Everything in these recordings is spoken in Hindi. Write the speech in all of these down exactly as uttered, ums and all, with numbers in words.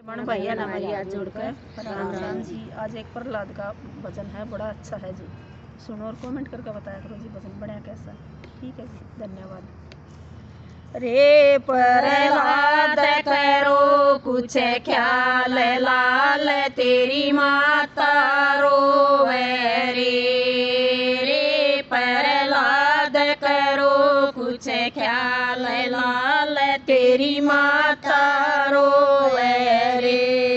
बन भैया ना भैया जोड़कर राम राम जी। आज एक प्रहलाद का भजन है, बड़ा अच्छा है जी, सुनो और कमेंट करके बताया करो जी भजन बढ़िया कैसा है। ठीक है जी, धन्यवाद। रे प्रहलाद करो कुछ ख्याल, लाल तेरी माता रोवे रे। रे प्रहलाद करो कुछ ख्याल, लाल तेरी माता रोवे रे।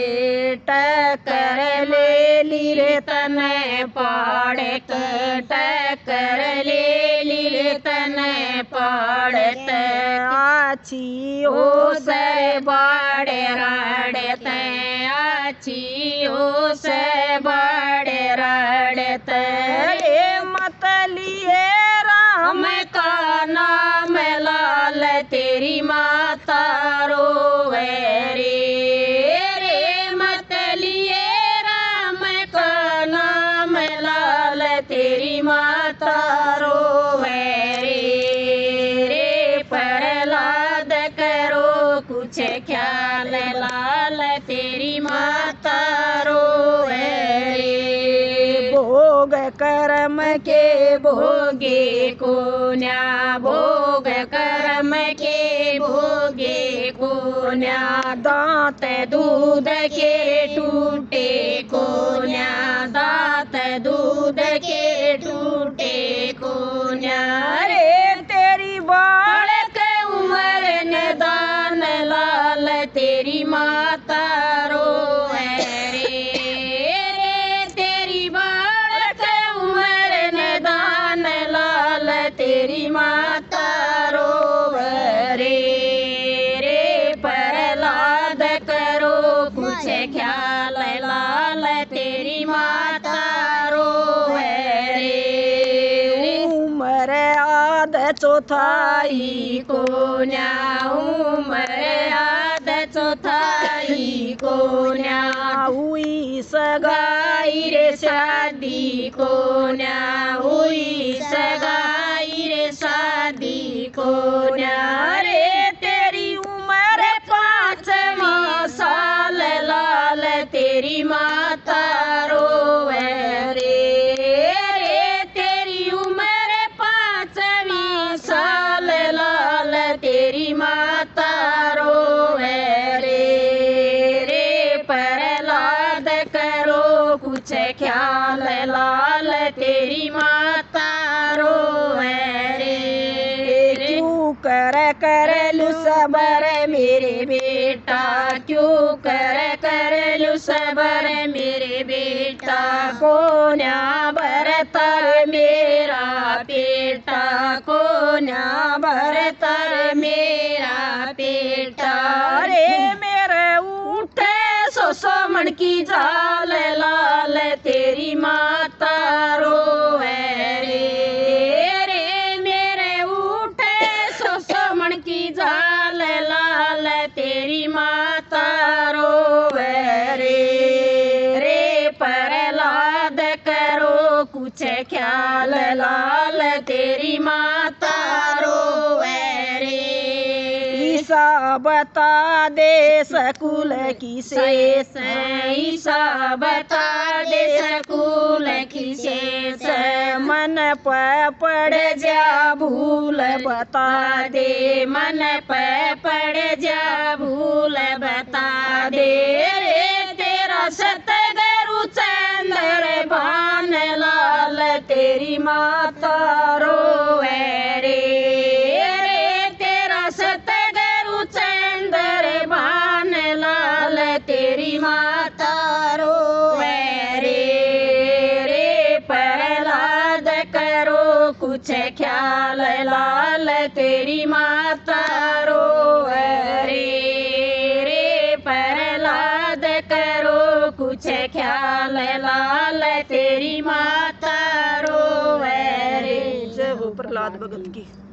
टक्कर ले ली रे तने पाड़त, टक्कर ले ली रे तने पाड़त। आची ओ से बाड़े राड़त, आची ओ से बाड़े राड़त। रे मत लिए राम का नाम, लाल तेरी माता रोवे रे। रे मत लिए राम का नाम, लाल तेरी माता रोवे रे। रे प्रहलाद करो कुछ ख्याल, लाल तेरी माता रोवे रे। भोग कर्म के भोगे को न्या, भोग कर्म के भोगे को न्या। दांत दूध के टूटे को न्या, दांत दूध के टूटे को न्या। रे तेरी बालक उम्र निदान, लाल तेरी माता रोवे रे। रे तेरी बालक उम्र निदान, लाल तेरी माता रोवे रे। रे प्रहलाद करो कुछ ख्याल, लाल तेरी माता रोवे रे। उमर आद चौथाई को न्या, उमर आद चौथाई को न्या। हुई सगाई रे शादी को न्या, हुई सगाई रे शादी को न्या। रे तेरी उम्र पाँचवा साल, लाल तेरी माता रोवे रे। रे तेरी उम्र पाँचवी साल, लाल तेरी माता रोवे रे। रे प्रहलाद करो कुछ ख्याल, लाल तेरी माता रोवे रे। क्यों कर कर लू सबर मेरे बेटा, क्यों कर कर लू सबर मेरे बेटा। कोन्या भरतर मेरा पेटा, कोन्या भरतर मेरा पेटा। रे मेरे उठे सो सोमन की जाल, लाल तेरी माता रोवे रे। रे मेरे उठे सो सोमन की जाल, लाल तेरी माता रोवे रे। रे प्रहलाद करो कुछ ख्याल, लाल तेरी माता रोवे रे। ईसा बता दे सकुल की शेष, ईसा बता दे सकुल की शेष। मन पे पड़ जा भूल बता दे, मन पे पड़ जा भूल बता दे। रे तेरा सतगुरु चंद्र भान, लाल तेरी माता रोवे रे। रे तेरा सतगुरु चंद्र भान, लाल तेरी माता रोवे रे। रे प्रहलाद करो कुछ ख्याल, लाल तेरी माता रोवे रे। रे प्रहलाद करो कुछ ख्याल, लाल तेरी माता रोवे रे। जय हो प्रहलाद भगत की।